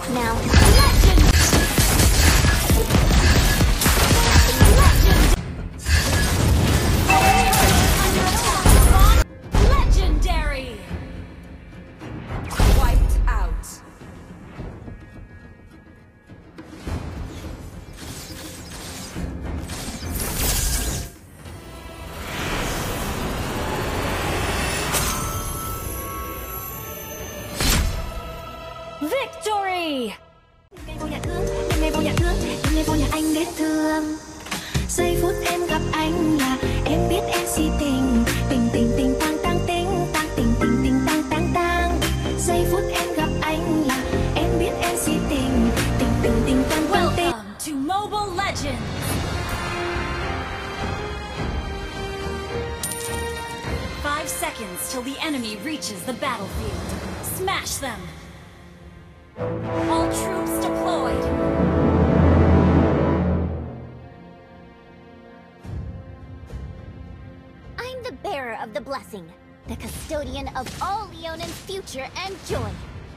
Now, legend! Legendary! Wiped out. Victory! Giây phút em gặp anh là em biết em si tình. Tình tình tình tang tang tình tang tình tình tình tang tang tang. Giây phút em gặp anh là em biết em si tình. Tình tình tình tang tang tình. Welcome to Mobile Legends! Five seconds till the enemy reaches the battlefield. Smash them! All troops deployed! I'm the bearer of the blessing, the custodian of all Leonan's future and joy.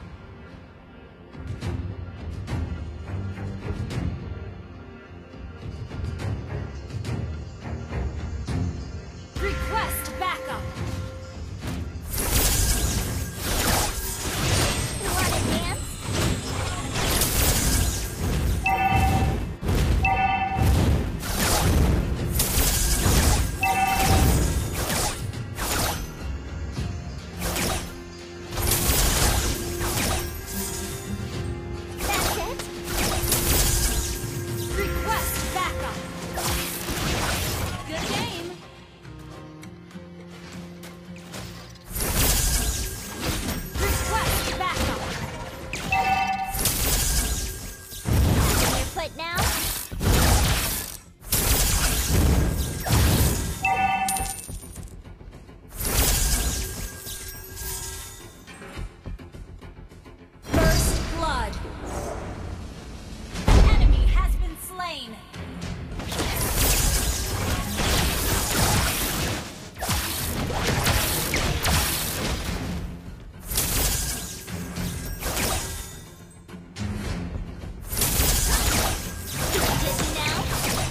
Request backup! Wanna dance? That's it? Request backup! Good game! Request backup! On your foot now? First blood! An enemy has been slain! Dizzy now?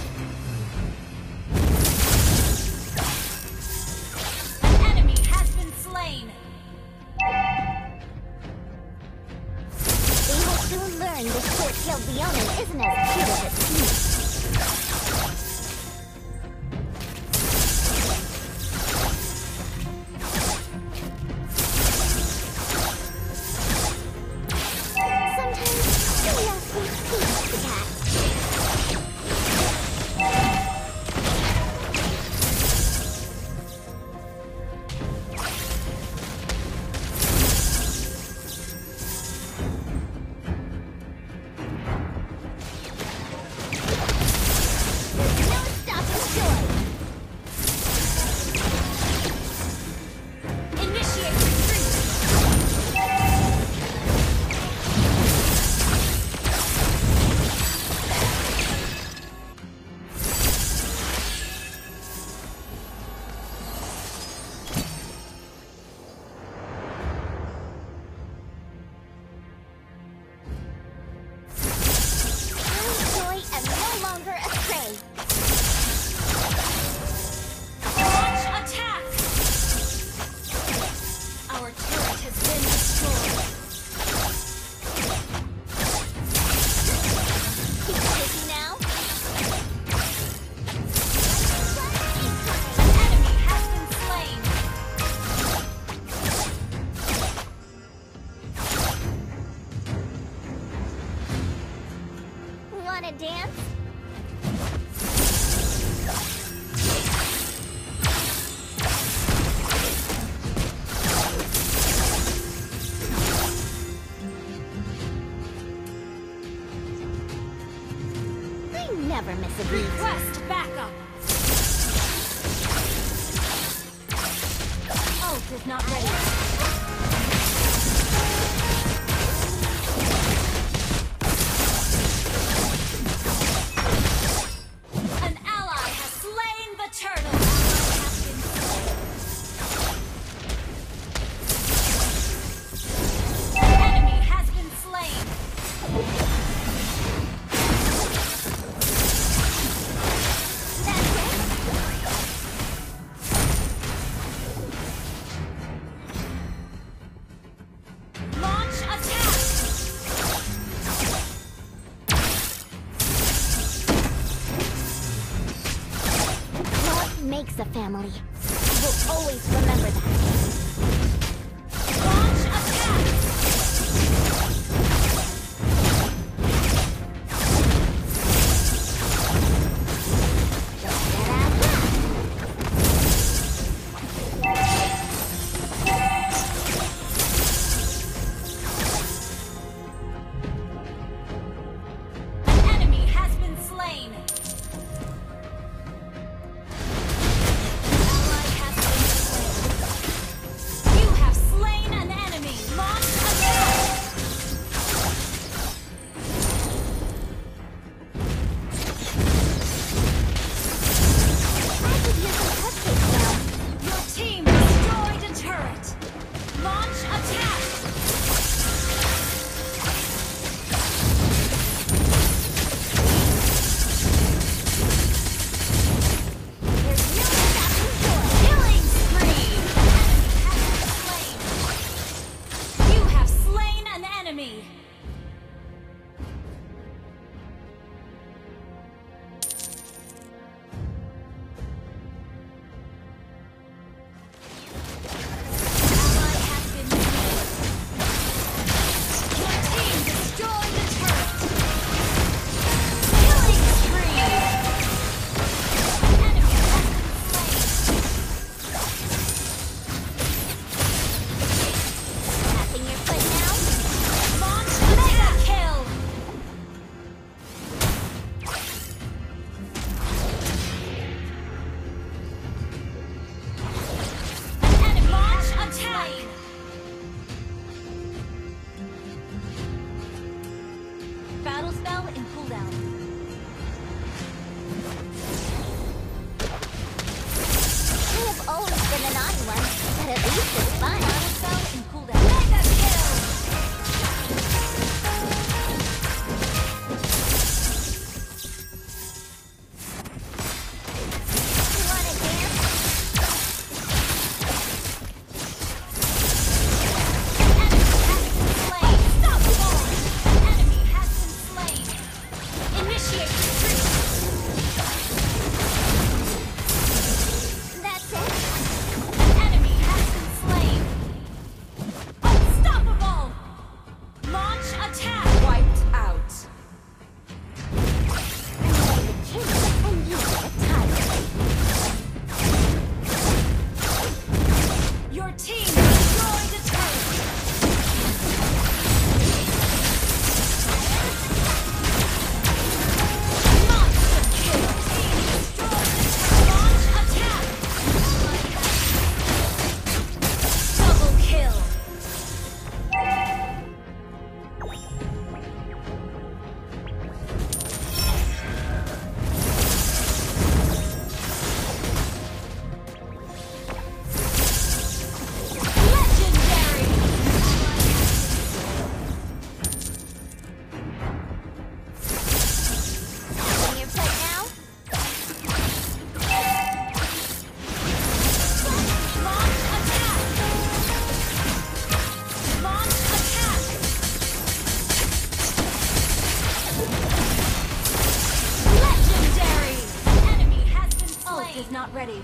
An enemy has been slain! They will soon learn the short-tailed Leonin isn't as cute as it seems. Sometimes curiosity feeds the cat. There's no stopping joy. Initiate retreat! I am no longer astray. Launch attack! Our turret has been destroyed. Dizzy now? An enemy has been slain! Wanna dance? I never miss a beat. Request backup! Ult is not ready. An ally has slain the turtle! An enemy has been slain! makes a family. I will always remember that. Launch attack! Battle spell in cooldown. I have always been a naughty one, but at least it's fun. Battle spell in cooldown. Mega kill! You wanna dance? Enemy has been slain! Initiate retreat! That's it. Enemy has been slain! Unstoppable! Launch attack! Wiped out. I'm the king, and you the tiger. Your team destroyed a turret! Monster kill! Team destroyed a turret! Launch attack! Double kill! Legendary! Having your foot now? Launch attack! Launch attack! Legendary! Enemy has been slain! Ult is not ready.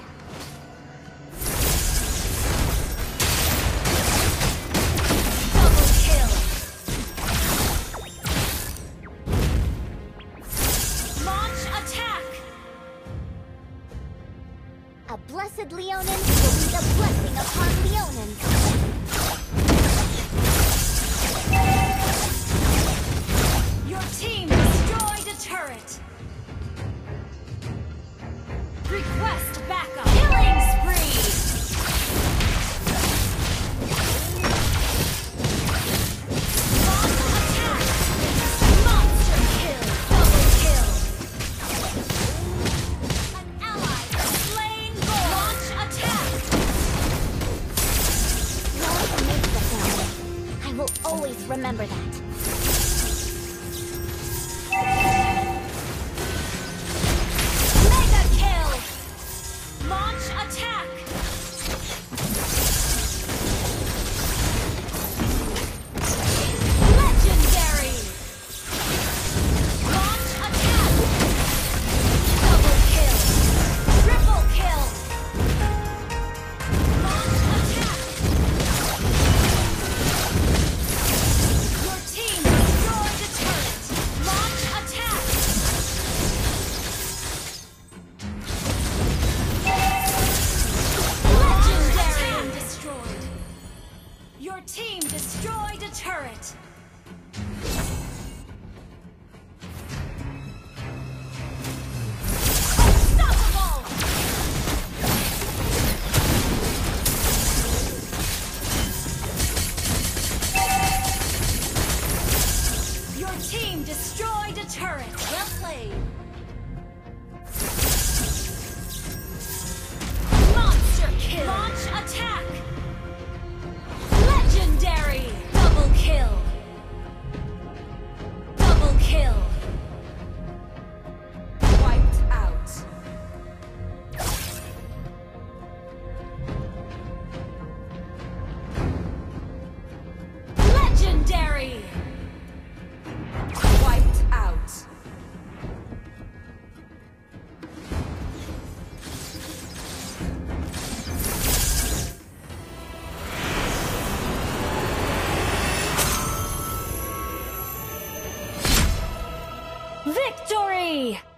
Double kill! Launch attack! A blessed Leonin will be the blessing upon Leonins. Your team destroyed a turret! Request backup! Killing spree! Launch attack! Monster kill! Double kill! An ally has slain Gore! Launch attack! Your team destroyed a turret. Well played. Monster kill. Launch attack. Legendary. Double kill. Double kill. Wiped out. Legendary. Wiped out. Victory!